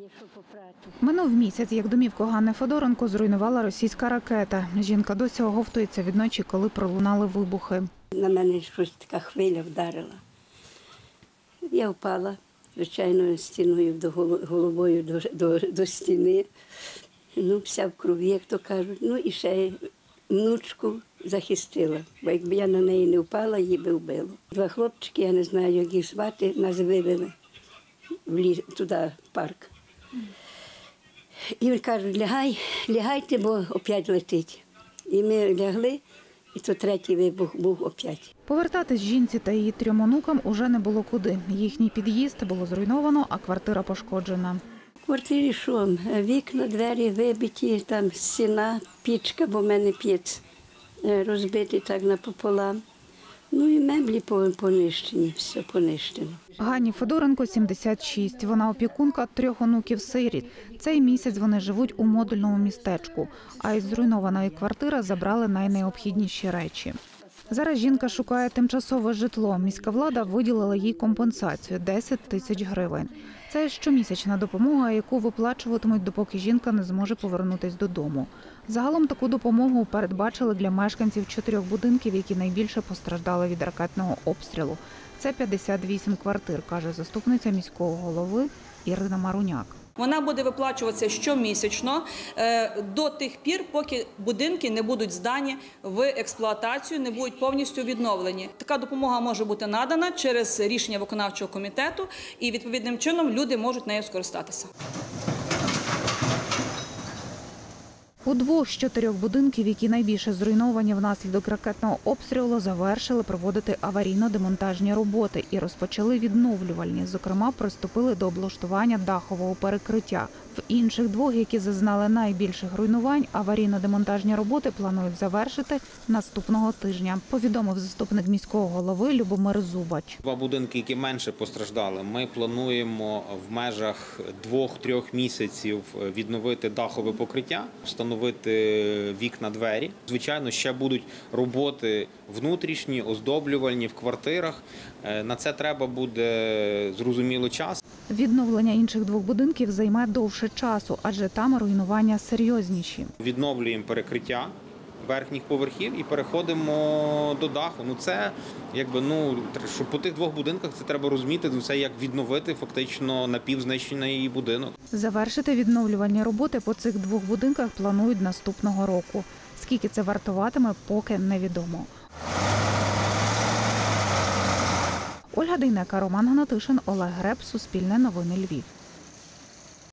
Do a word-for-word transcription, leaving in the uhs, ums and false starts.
Минув місяць, як домівку Ганни Федоренко зруйнувала російська ракета. Жінка досі оговтується від ночі, коли пролунали вибухи. На мене щось така хвиля вдарила. Я впала, звичайно, стіною до головою до, до, до стіни. Ну, вся в крові, як то кажуть. Ну і ще внучку захистила, бо якби я на неї не впала, її би вбило. Два хлопчики, я не знаю, як їх звати, нас вивели в ліс, туди, в парк. І кажуть, лягай, лягайте, бо опять летить. І ми лягли, і то третій вибух був опять. Повертатись жінці та її трьом онукам уже не було куди. Їхній під'їзд було зруйновано, а квартира пошкоджена. В квартирі що? Вікна, двері вибиті, там стіна, пічка, бо в мене піц розбитий так напополам. Ну і меблі понищені, все понищено. Ганні Федоренко сімдесят шість. Вона опікунка трьох онуків-сиріт. Цей місяць вони живуть у модульному містечку, а із зруйнованої квартири забрали найнеобхідніші речі. Зараз жінка шукає тимчасове житло. Міська влада виділила їй компенсацію – десять тисяч гривень. Це щомісячна допомога, яку виплачуватимуть, допоки жінка не зможе повернутися додому. Загалом таку допомогу передбачили для мешканців чотирьох будинків, які найбільше постраждали від ракетного обстрілу. Це п'ятдесят вісім квартир, каже заступниця міського голови Ірина Маруняк. Вона буде виплачуватися щомісячно до тих пір, поки будинки не будуть здані в експлуатацію, не будуть повністю відновлені. Така допомога може бути надана через рішення виконавчого комітету і відповідним чином люди можуть нею скористатися. У двох з чотирьох будинків, які найбільше зруйновані внаслідок ракетного обстрілу, завершили проводити аварійно-демонтажні роботи і розпочали відновлювальні. Зокрема, приступили до облаштування дахового перекриття. В інших двох, які зазнали найбільших руйнувань, аварійно-демонтажні роботи планують завершити наступного тижня, повідомив заступник міського голови Любомир Зубач. Два будинки, які менше постраждали, ми плануємо в межах двох-трьох місяців відновити дахове покриття, встановити вікна, двері. Звичайно, ще будуть роботи внутрішні, оздоблювальні в квартирах. На це треба буде, зрозуміло, час. Відновлення інших двох будинків займе довше часу, адже там руйнування серйозніші. Відновлюємо перекриття верхніх поверхів і переходимо до даху. Ну це якби ну що по тих двох будинках це треба розуміти. Це як відновити фактично напівзнищений будинок. Завершити відновлювальні роботи по цих двох будинках планують наступного року. Скільки це вартуватиме, поки невідомо. Ольга Дейнека, Роман Гнатишин, Олег Греб, Суспільне новини, Львів.